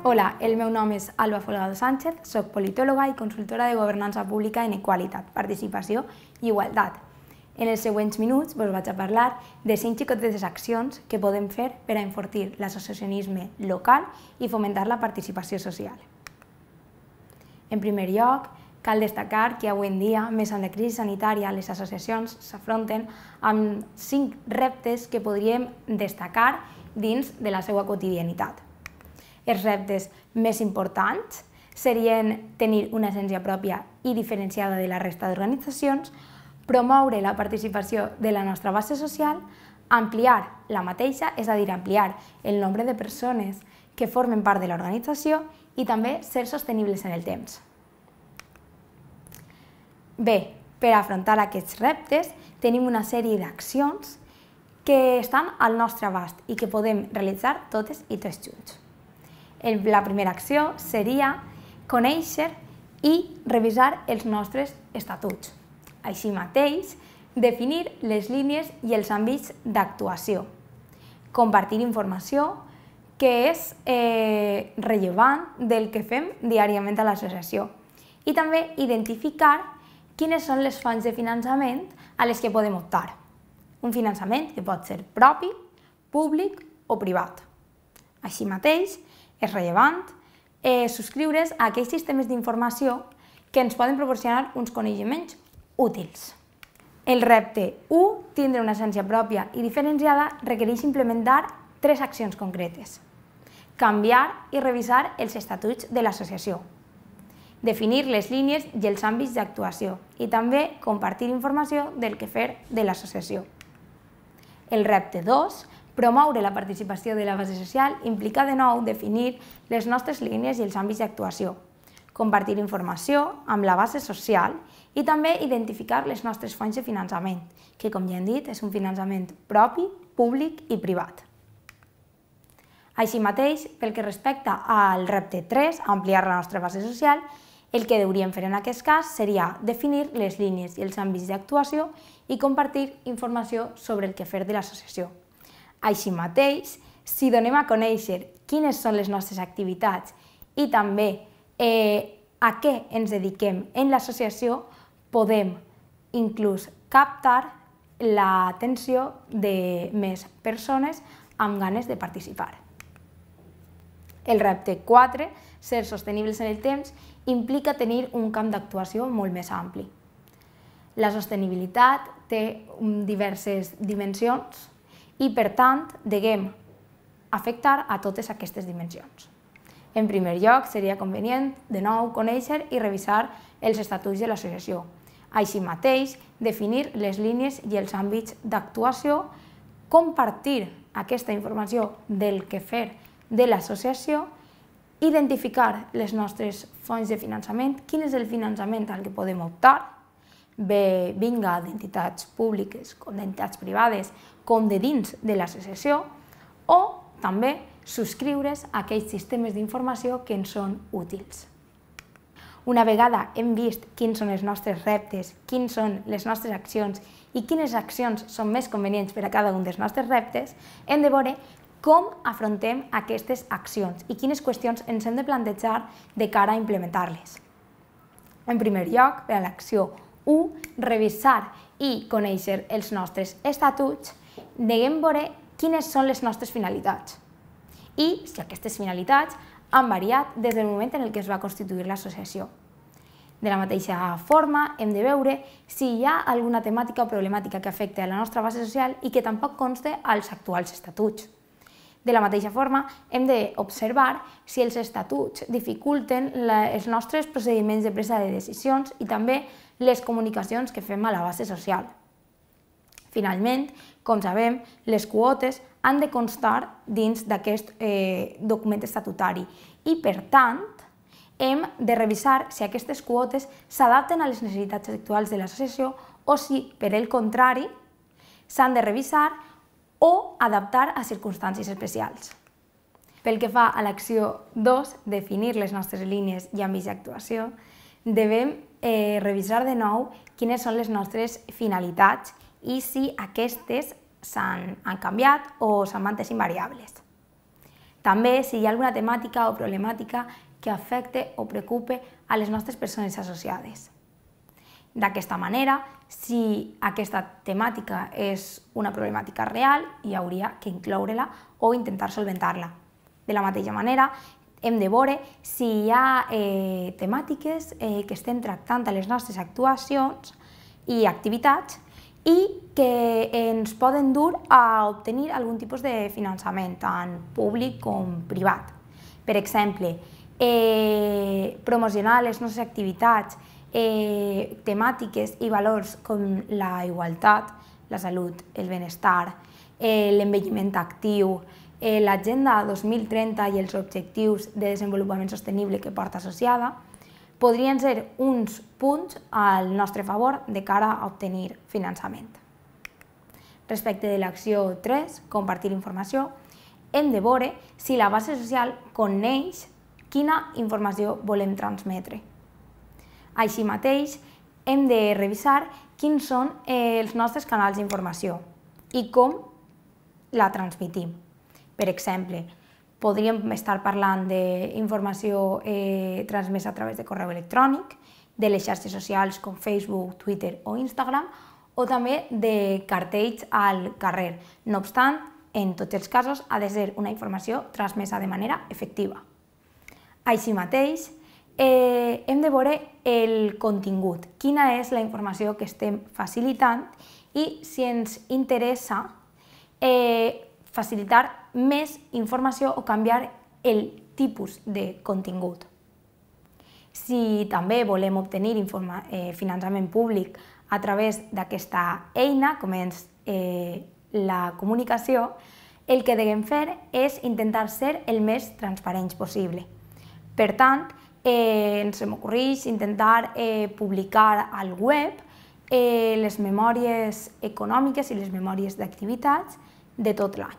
Hola, el meu nom és Alba Folgado Sánchez, soc politòloga i consultora de governança pública en equalitat, participació i igualtat. En els següents minuts us vaig a parlar de 5 xicotetes accions que podem fer per a enfortir l'associacionisme local i fomentar la participació social. En primer lloc, cal destacar que avui en dia, més en la crisi sanitària, les associacions s'afronten amb 5 reptes que podríem destacar dins de la seva quotidianitat. Els reptes més importants serien tenir una essència pròpia i diferenciada de la resta d'organitzacions, promoure la participació de la nostra base social, ampliar la mateixa, és a dir, ampliar el nombre de persones que formen part de l'organització i també ser sostenibles en el temps. Bé, per afrontar aquests reptes tenim una sèrie d'accions que estan al nostre abast i que podem realitzar totes i tots junts. La primera acció seria conèixer i revisar els nostres estatuts. Així mateix, definir les línies i els àmbits d'actuació. Compartir informació que és rellevant del que fem diàriament a l'associació. I també identificar quines són les fonts de finançament a les que podem optar. Un finançament que pot ser propi, públic o privat. Així mateix, és rellevant subscriure's a aquells sistemes d'informació que ens poden proporcionar uns coneixements útils. El repte 1, tindre una essència pròpia i diferenciada, requereix implementar 3 accions concretes. Canviar i revisar els estatuts de l'associació. Definir les línies i els àmbits d'actuació i també compartir informació del que fer de l'associació. El repte 2, promoure la participació de la base social implica de nou definir les nostres línies i els àmbits d'actuació, compartir informació amb la base social i també identificar les nostres fonts de finançament, que com ja hem dit és un finançament propi, públic i privat. Així mateix, pel que respecta al repte 3, ampliar la nostra base social, el que hauríem fer en aquest cas seria definir les línies i els àmbits d'actuació i compartir informació sobre el que fer de l'associació. Així mateix, si donem a conèixer quines són les nostres activitats i també a què ens dediquem en l'associació, podem inclús captar l'atenció de més persones amb ganes de participar. El repte 4, ser sostenibles en el temps, implica tenir un camp d'actuació molt més ampli. La sostenibilitat té diverses dimensions i, per tant, deguem afectar a totes aquestes dimensions. En primer lloc, seria convenient, de nou, conèixer i revisar els estatuts de l'associació. Així mateix, definir les línies i els àmbits d'actuació, compartir aquesta informació del que fer de l'associació, identificar les nostres fonts de finançament, quin és el finançament al que podem optar, bé vinga d'entitats públiques com d'entitats privades com de dins de l'associació, o també subscriure's a aquells sistemes d'informació que ens són útils. Una vegada hem vist quins són els nostres reptes, quines són les nostres accions i quines accions són més convenients per a cada un dels nostres reptes, hem de veure com afrontem aquestes accions i quines qüestions ens hem de plantejar de cara a implementar-les. En primer lloc, per a l'acció 1, revisar i conèixer els nostres estatuts, deguem veure quines són les nostres finalitats i si aquestes finalitats han variat des del moment en el que es va constituir l'associació. De la mateixa forma, hem de veure si hi ha alguna temàtica o problemàtica que afecta a la nostra base social i que tampoc conste als actuals estatuts. De la mateixa forma, hem d'observar si els estatuts dificulten els nostres procediments de presa de decisions i també les comunicacions que fem a la base social. Finalment, com sabem, les quotes han de constar dins d'aquest document estatutari i, per tant, hem de revisar si aquestes quotes s'adapten a les necessitats actuals de l'associació o si, per el contrari, s'han de revisar o adaptar a circumstàncies especials. Pel que fa a l'acció 2, definir les nostres línies i àmbits d'actuació, devem revisar de nou quines són les nostres finalitats i si aquestes han canviat o s'han mantès invariables. També si hi ha alguna temàtica o problemàtica que afecte o preocupe a les nostres persones associades. D'aquesta manera, si aquesta temàtica és una problemàtica real, hi hauria que incloure-la o intentar solventar-la. De la mateixa manera, hem de veure si hi ha temàtiques que estem tractant a les nostres actuacions i activitats i que ens poden dur a obtenir algun tipus de finançament, tant públic com privat. Per exemple, promocionar les nostres activitats, temàtiques i valors com la igualtat, la salut, el benestar, l'envelliment actiu, l'Agenda 2030 i els objectius de desenvolupament sostenible que porta associada, podrien ser uns punts al nostre favor de cara a obtenir finançament. Respecte de l'acció 3, compartir informació, hem de veure si la base social coneix quina informació volem transmetre. Així mateix, hem de revisar quins són els nostres canals d'informació i com la transmetim. Per exemple, podríem estar parlant d'informació transmesa a través de correu electrònic, de les xarxes socials com Facebook, Twitter o Instagram, o també de cartells al carrer. No obstant, en tots els casos ha de ser una informació transmesa de manera efectiva. Així mateix, hem de veure el contingut, quina és la informació que estem facilitant i si ens interessa facilitar més informació o canviar el tipus de contingut. Si també volem obtenir finançament públic a través d'aquesta eina, com és la comunicació, el que devem fer és intentar ser el més transparents possible. Per tant, ens m'ocorreix intentar publicar al web les memòries econòmiques i les memòries d'activitats de tot l'any.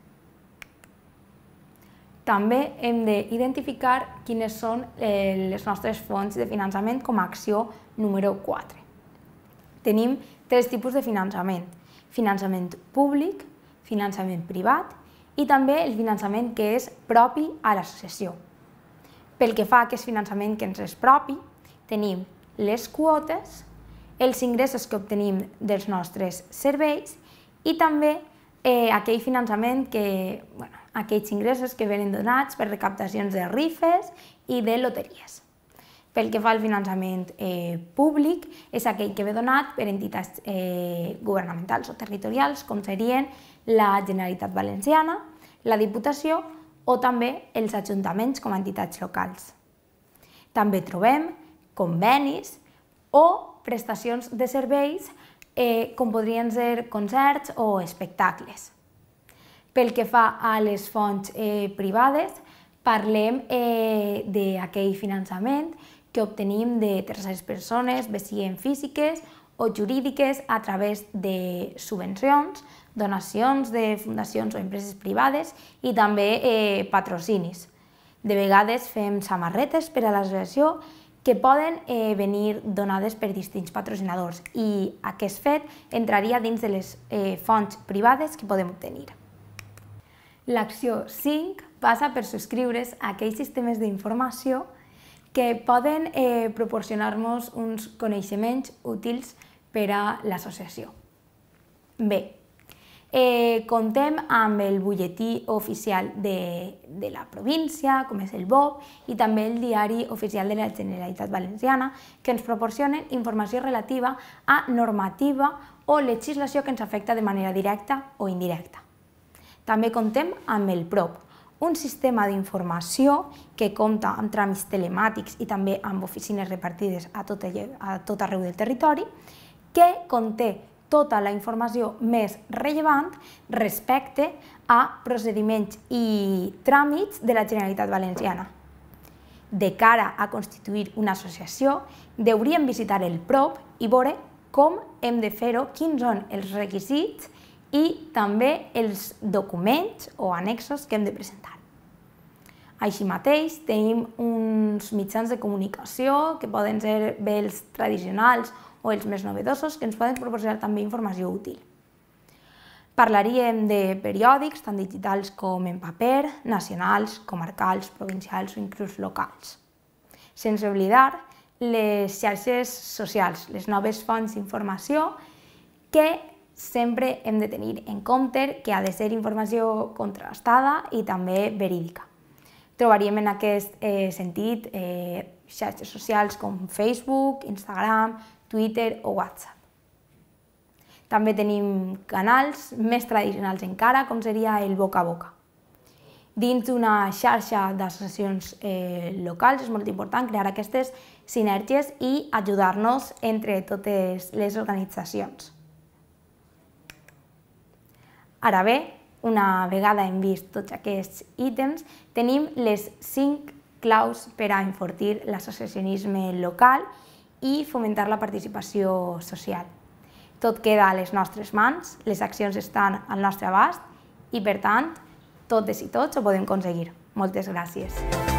També hem d'identificar quines són les nostres fonts de finançament com a acció número 4. Tenim 3 tipus de finançament: finançament públic, finançament privat i també el finançament que és propi a l'associació. Pel que fa a aquest finançament que ens és propi, tenim les quotes, els ingressos que obtenim dels nostres serveis i també aquell finançament aquells ingressos que venen donats per recaptacions de rifes i de loteries. Pel que fa al finançament públic, és aquell que ve donat per entitats governamentals o territorials, com serien la Generalitat Valenciana, la Diputació o també els ajuntaments com a entitats locals. També trobem convenis o prestacions de serveis com podrien ser concerts o espectacles. Pel que fa a les fonts privades, parlem d'aquell finançament que obtenim de terceres persones, bé siguin físiques o jurídiques, a través de subvencions, donacions de fundacions o empreses privades i també patrocinis. De vegades fem samarretes per a l'associació que poden venir donades per distints patrocinadors i aquest fet entraria dins de les fonts privades que podem obtenir. L'acció 5 passa per subscriure's a aquells sistemes d'informació que poden proporcionar-nos uns coneixements útils per a l'associació. Bé, contem amb el butlletí oficial de la província, com és el BOP, i també el diari oficial de la Generalitat Valenciana, que ens proporcionen informació relativa a normativa o legislació que ens afecta de manera directa o indirecta. També contem amb el PROP, un sistema d'informació que compta amb tràmits telemàtics i també amb oficines repartides a tot arreu del territori, que conté tota la informació més rellevant respecte a procediments i tràmits de la Generalitat Valenciana. De cara a constituir una associació, hauríem visitar el PROP i veure com hem de fer-ho, quins són els requisits i també els documents o annexos que hem de presentar. Així mateix, tenim uns mitjans de comunicació que poden ser bé els tradicionals o els més novedosos, que ens poden proporcionar també informació útil. Parlaríem de periòdics, tant digitals com en paper, nacionals, comarcals, provincials o inclús locals. Sense oblidar les xarxes socials, les noves fonts d'informació que sempre hem de tenir en compte que ha de ser informació contrastada i també verídica. Trobaríem en aquest sentit xarxes socials com Facebook, Instagram, Twitter o WhatsApp. També tenim canals més tradicionals encara, com seria el boca a boca. Dins d'una xarxa d'associacions locals és molt important crear aquestes sinergies i ajudar-nos entre totes les organitzacions. Ara bé, una vegada hem vist tots aquests ítems, tenim les 5 claus per a enfortir l'associacionisme local i fomentar la participació social. Tot queda a les nostres mans, les accions estan al nostre abast i, per tant, totes i tots ho podem aconseguir. Moltes gràcies.